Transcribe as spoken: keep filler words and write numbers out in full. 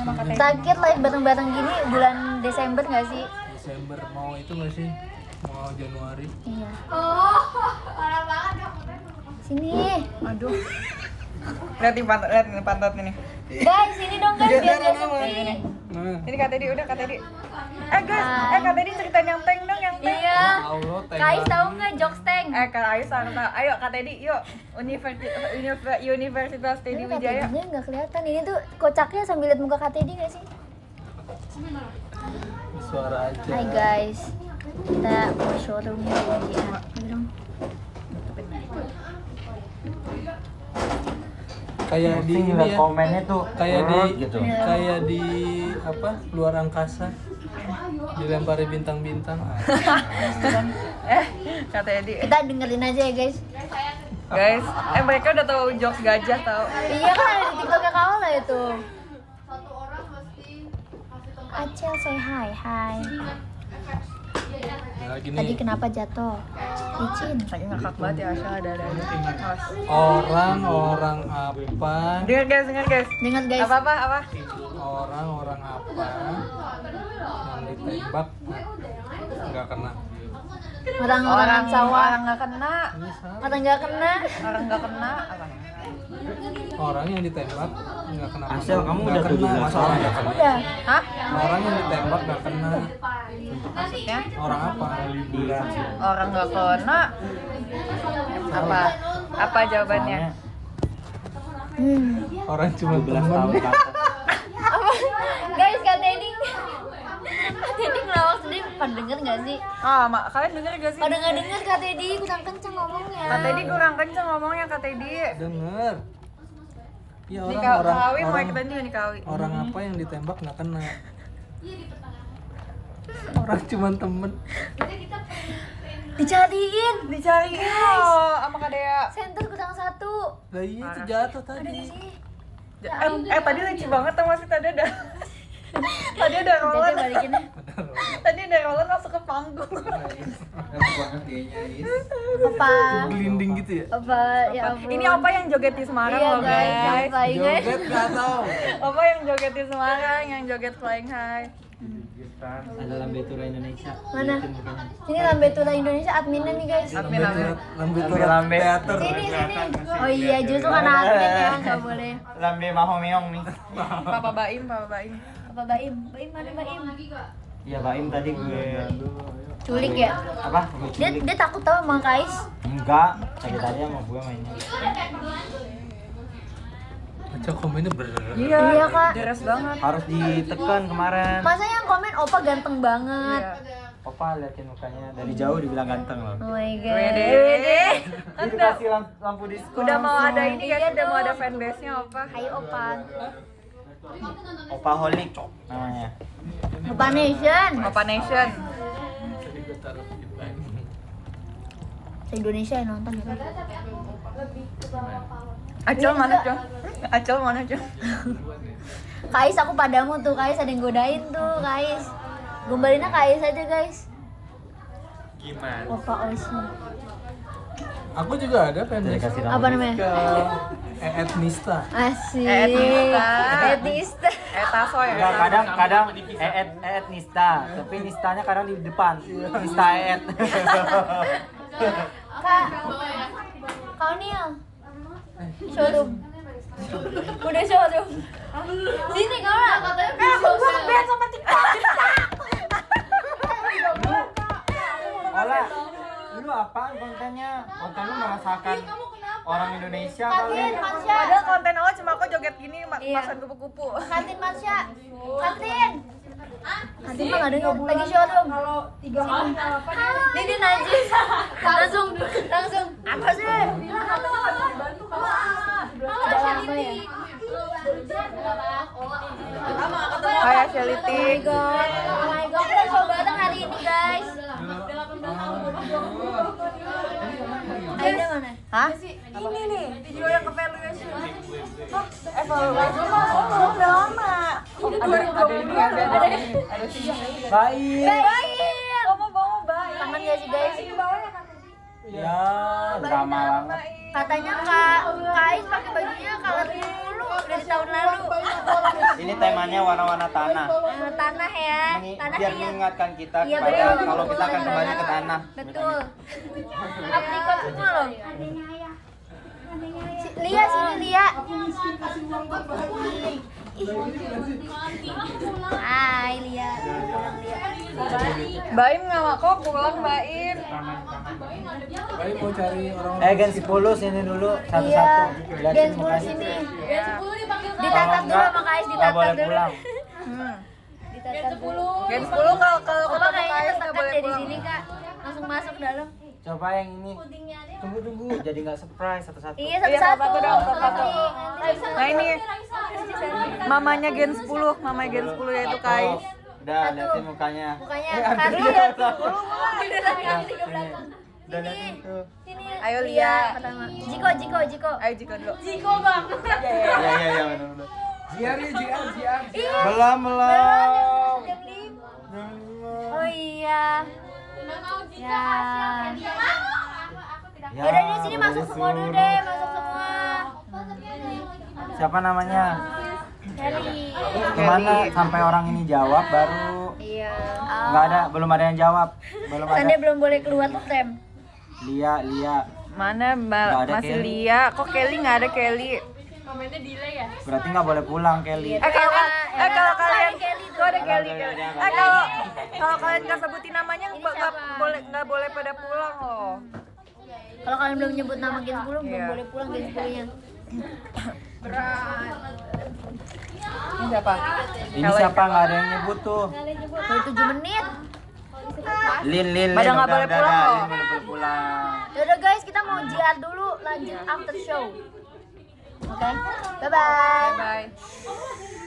sama Kak Teddy. Terakhir live bareng-bareng gini bulan Desember nggak sih? Desember mau itu nggak sih? Mau Januari? Iya. Oh, parah banget. Sini. Aduh. Lihat nih pantat, lihat nih pantat ini. Guys, sini dong guys biar dia sepi. Nah, Ini Kak Teddy, udah Kak Teddy. Eh guys, eh Kak Teddy ceritain yang tank dong, yang tank. Iya. Allah, Kais tahu nggak jokes tank? Eh Kak Ais, ayo Kak Teddy, yuk. Universitas Universitas Teddy Ini Kak Wijaya. Teddy-nya nggak kelihatan. Ini tuh kocaknya sambil lihat muka Kak Teddy nggak sih? suara aja. Hai guys, kita mau showroom di Wijaya. Ayo dong. Kayak di ini lihat ya. komennya tuh Kayak di gitu. kayak di apa? Luar angkasa. Dilempari bintang-bintang. Ah. Eh, Kak Teddy. Kita dengerin aja ya guys. Guys, eh mereka udah tahu jokes gajah tahu. Iya kan ada di TikToknya kau lah itu. Satu orang mesti kasih tempat. Acel say hi, hi. Nah, Tadi gini. kenapa jatuh? Licin. Lagi ngakak banget ya Asal ada ada. Awas. Orang-orang apa? Dengar guys, dengar guys. Dengar guys. Apa apa apa? Orang-orang apa yang ditembak nggak kena? Orang-orang sawah. Orang nggak kena. Ini salah. Orang nggak kena. Orang nggak kena apa? Orang yang ditembak nggak kena. Asal kamu Nggak udah kena, tujuh belas masalah orang. nggak kena. Udah. Hah? Orang yang ditembak nggak kena. Maksudnya? Orang apa? Orang nggak kena. Apa? Apa jawabannya? Hmm. Orang cuma tujuh belas temen. tahun ke atas. Apa? Guys, Kak Teddy. Kak Teddy ngelawak sendiri. Pada denger nggak sih? Ah, mak kalian denger gak sih? Pada nggak denger Kak Teddy. Kurang kenceng ngomongnya. Kak Teddy kurang kenceng ngomongnya Kak Teddy. Denger. Ya Nih orang Kak orang Kawi mau orang, ikutan juga nih Kawi. orang apa yang ditembak nggak kena? Orang cuma temen. Dicariin. Dicariin loh sama Kak Dea. Center kurang satu. Lah iya itu jatuh Ada tadi. di sini. Eh, eh tadi lucu banget tau masih tadi ada. Tadi ada Jadi roller. balikin ya. Tadi ada roller masuk ke panggung. Apa? Gelinding gitu ya? Apa? Ya ampun. Ini apa yang joget di Semarang Iya loh guys. Yang guys. flying high. Joget nggak tahu. Apa yang joget di Semarang, yang joget flying high. Ada Lambe Tura Indonesia. Mana? Sini Lambe Tura Indonesia adminnya nih guys. Admin admin. Lambe Lambe Tura Lambe. teater. Sini sini. Oh iya justru karena admin ya nggak boleh. Lambe Mahomeong nih. Papa Baim, Papa Baim. Apa Baim? Baim mana Baim? Iya Baim tadi gue Culik ya? apa? Dia dia takut tau sama Kais. Enggak, tadi tadi sama gue mainnya. Baca komennya ber. Iya, Iya, Kak. Deres banget. Harus ditekan kemarin. Masa yang komen Opa ganteng banget. Iya. Opa liatin mukanya dari jauh dibilang ganteng loh. Oh my god. Wede, wede. Ini dikasih lampu, lampu diskon. Udah mau ada ini Iya kan, udah mau dong. ada fanbase-nya apa? Hai Opa. Opa Holik namanya. Opa Nation. Opa Nation. Se-Indonesia yang nonton ya. Acel mana Acel? Acel mana Acel? Kais aku padamu tuh, Kais ada yang godain tuh, Kais. Gombalinnya Kais aja, guys. Gimana? Opa Oshi. Aku juga ada Jadi fanbase kasih Apa namanya? ke etnista. Asik. Etnista. Etnista. Etaso ya? Enggak, kadang kadang eet eet nista, tapi nistanya kadang di depan. Nista eet. Kak. Kau Nil. Showroom. Udah showroom. Sini kau lah. Eh, aku gua band sama TikTok. Olah, lu apaan kontennya? Konten lu merasakan orang Indonesia kali. Katrin, Marsha. Padahal konten awal cuma aku joget gini, ma- Iya. makan kupu-kupu. Katrin, Marsha. Katrin. Katrin mah nggak dengar. Lagi showroom. Kalau tiga orang apa Ini dia najis. Langsung, langsung. Apa sih? Ada lama ya? Kayak Oh Shelity. my god, oh my god, kita show bareng hari ini guys. Aida mana? Hah? Ini nih, video yang evaluation. Hah? Evaluation belum lama. Ada ada ini ya, ada ada ada tiga. Baik. Baik. Kamu bawa baik. Kangen gak sih guys? Ya, drama banget. Katanya Kak Kais pakai bajunya color mulu dari tahun lalu. Ini ini temanya warna-warna tanah. Eh, tanah ya. Mengi- Tanah biar liat. mengingatkan kita Iya, kepada betul. kalau kita akan kembali ke tanah. Betul. Aprikot semua loh. Si- Lia sini Lia. Hai Lia. Pulang Lia. Baim nggak mau kok pulang Baim. Baik mau cari orang. Eh Gen sepuluh sini dulu Iya. satu-satu. Liatin Gen sepuluh mukanya. sini. Kalau Ditatap dulu enggak, sama Kais, nggak ditatap boleh dulu. pulang. Hmm. Ditatap dulu. Gen sepuluh kalau kalau Coba ketemu kayaknya Kais nggak tertekan boleh deh di pulang. sini Kak. Langsung masuk dalam. Coba yang ini. Tunggu tunggu. Jadi nggak surprise satu-satu. Iya Iya, satu-satu. satu dong, satu-satu. Nanti. Nah ini mamanya Gen sepuluh, mamanya Gen sepuluh yaitu Kais. Udah liatin mukanya. Mukanya Eh, Kak. ambil Dulu dia. ya. Udah liatin tuh. Sini. Ayo, Lia. Pertama. Jiko, Jiko, Jiko. Ayo Jiko dulu. Jiko bang. Iya iya iya benar-benar. Jiar nih, jiar, jiar. Belum belum. Jam lima. Oh iya. Ya. Ya, Udah di sini udah masuk semua disuruh. dulu deh, masuk semua. Siapa namanya? Kelly. Kemana sampai orang ini jawab baru Iya. nggak ada, belum ada yang jawab, belum ada. Sande belum boleh keluar tuh tem. Lia Lia Mana Mbak Nggak ada masih Kelly. Lia? Kok Kelly nggak ada Kelly? berarti nggak boleh pulang Kelly. Eh kalau Era- eh kalau Era- kalian Kelly tuh. tuh ada Kelly. Ada, ada, Kelly. ada. Eh kalau kalau kalian nggak sebutin namanya Ini nggak nggak siapa? boleh nggak boleh pada pulang loh. Kalau kalian belum nyebut nama Gen sepuluh belum Iya. boleh pulang Gen sepuluh-nya. Ini siapa? Ini siapa, nggak ada yang nyebut tuh. Baru tujuh menit. Lin Lin Lin Pada nggak udah, boleh udah, pulang udah. loh. Lin boleh pulang. Yaudah guys, kita mau J R dulu, lanjut after show. Oke, bye bye. Bye bye.